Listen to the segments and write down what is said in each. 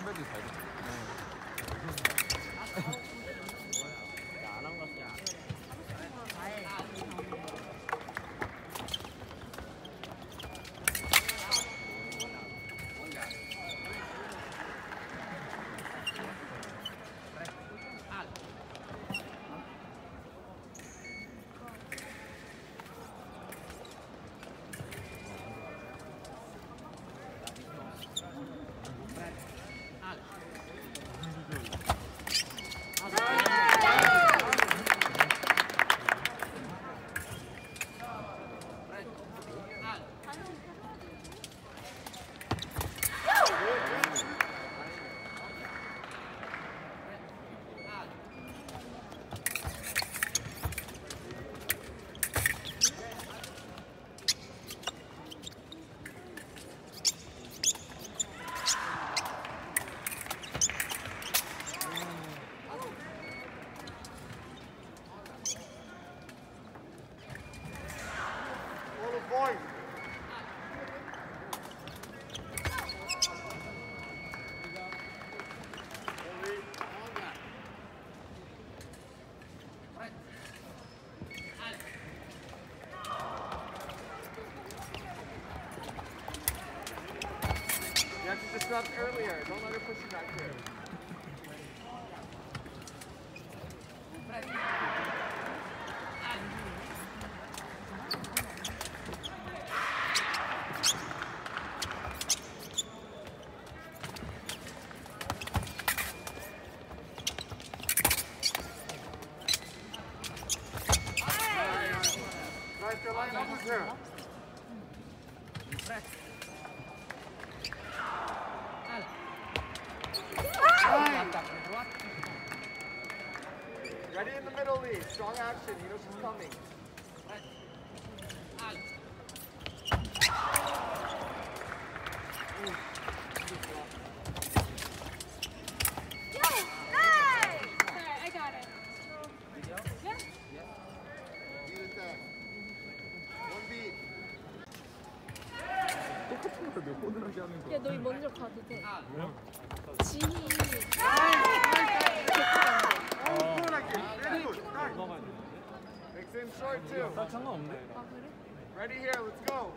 선배들이 잘 됐어. 안한 것 같아. You have to disrupt earlier. Don't let her push you back here. Nice, your line up here. Ready in the middle, Lee. Strong action. You know she's coming. I got it. Yeah. Use that. One beat. 똑같은 걸 몇 번을 하게 하는 거야. 야, 너희 먼저 가도 돼. 왜요? 지희. Very good. Mix in short too. 나 상관없는데? 아, 그래? Ready here. Let's go.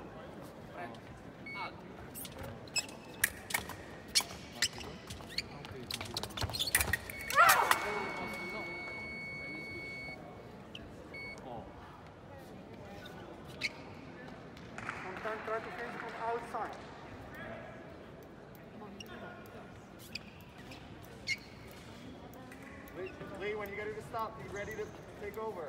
Sometimes try to finish from outside. Lee, when you get her to stop, be ready to take over.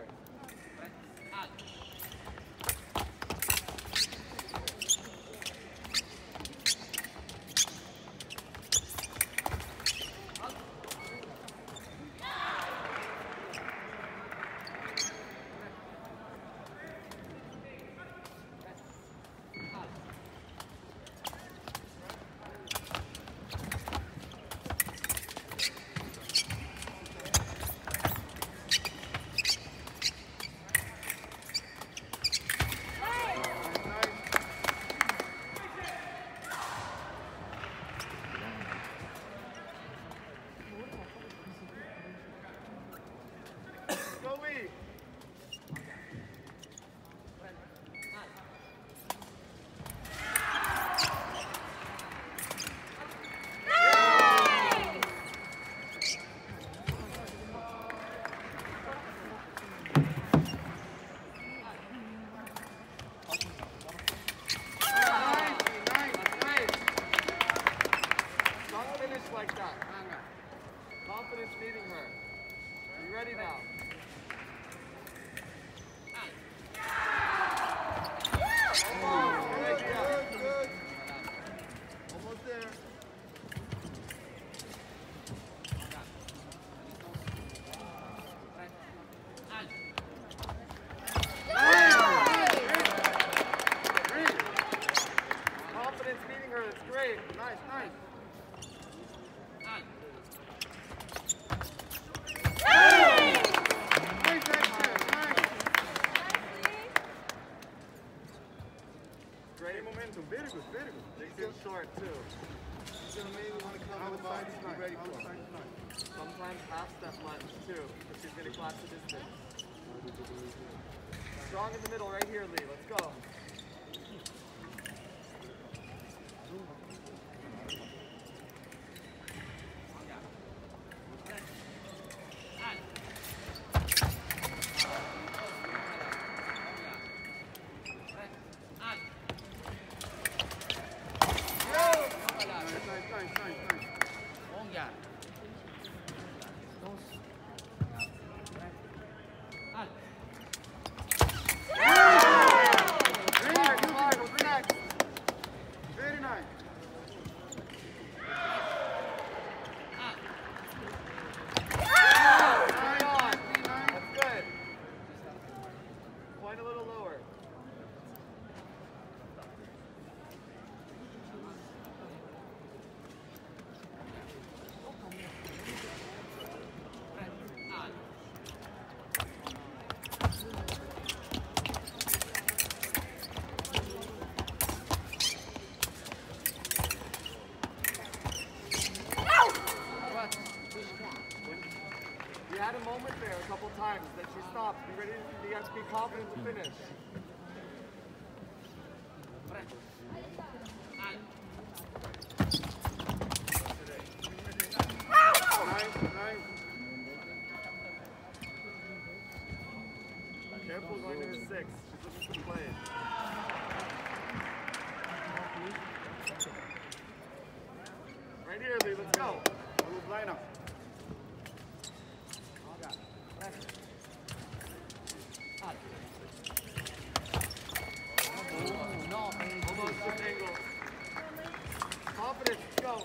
Go, Lee. Don't finish like that. Confidence leading her. Are you ready now? Good. Almost there. Confidence leading her. That's great. Nice. Nice action. Nice. ready for. Sometimes half step lunge too, if she's going to collapse the distance. Strong in the middle right here, Lee. Let's go. Had a moment there a couple times that she stopped. Be ready. You have to be confident to finish. Nice. Careful going to the 6. She's looking to play. Right here, Lee. Let's go. Line up. Almost good angle. Confidence, go.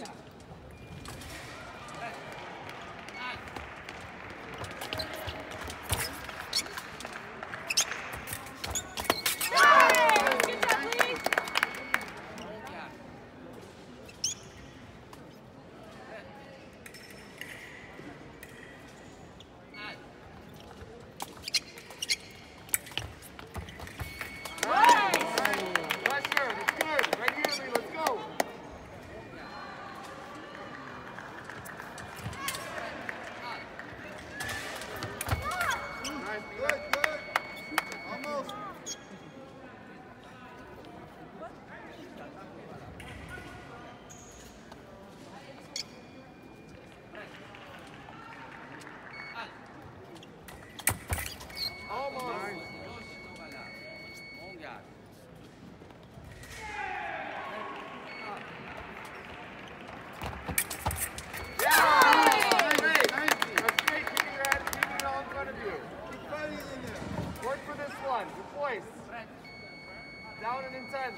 Down and intense.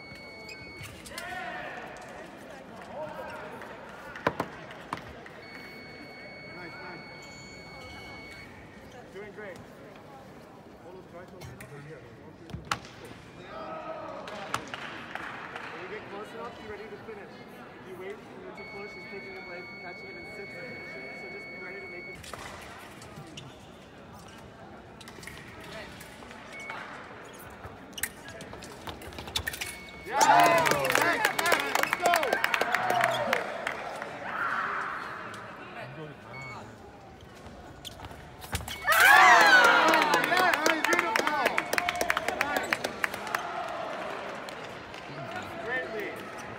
Nice. Doing great. When you get close enough, you're ready to finish. If you wait and you're too close, she's taking it away, catching it in 6 and finishing. So just be ready to make it. Yeah! Let's go! Great lead.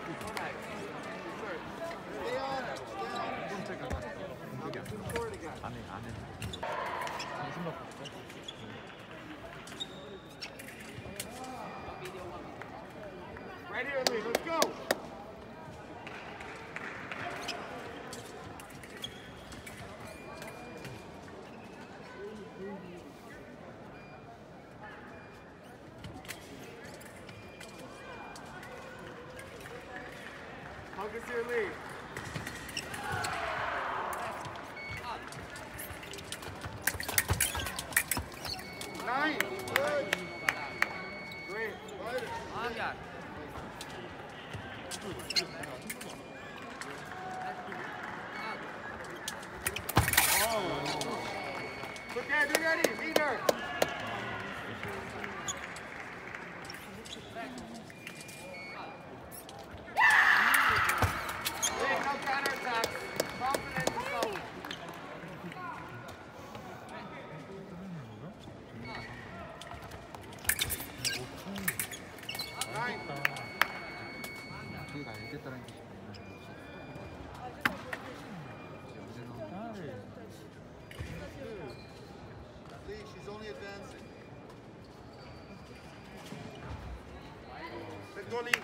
Right here, Lee. Let's go. Focus here, Lee. Nice. Good. Great. Okay, be ready. Beat her. Lee, no counterattacks. go, Lee.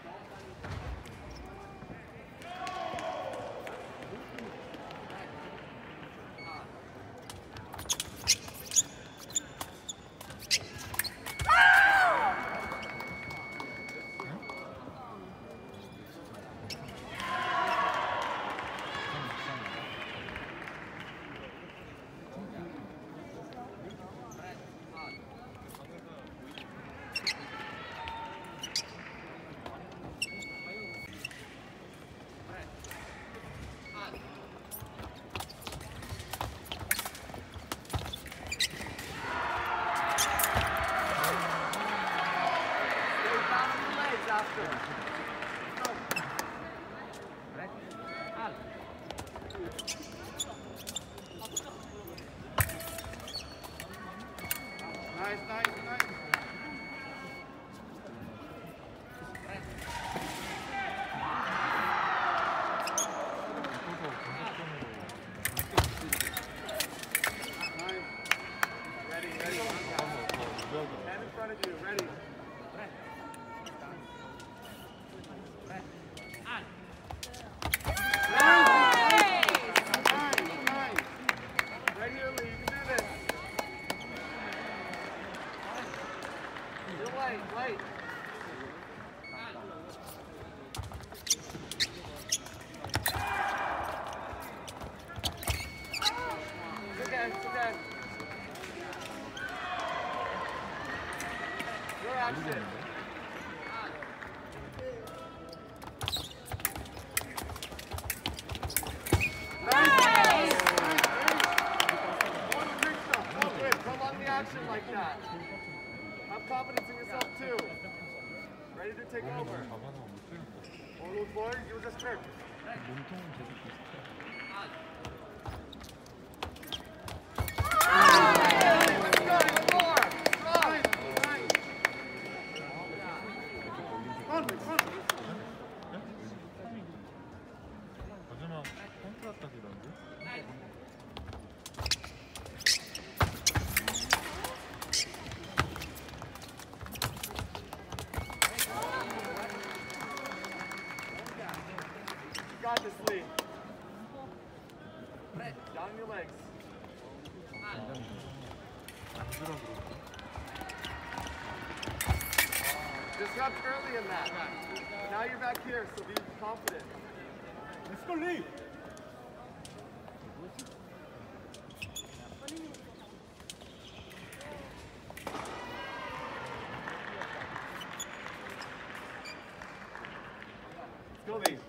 Nice, nice, nice. Ready, ready. Hand in front of you, ready. Ready, Lee, you can do this. You're late. It's okay. Your action. Prolong the action like that. Have confidence in yourself too. Ready to take over. All those boys, use a script. Let's go, one more. Nice. 마지막 컨트라 딱이던데? Got this, Lee. Down your legs. Disrupt early in that. Now you're back here, so be confident. Let's go, Lee. Let's go, Lee.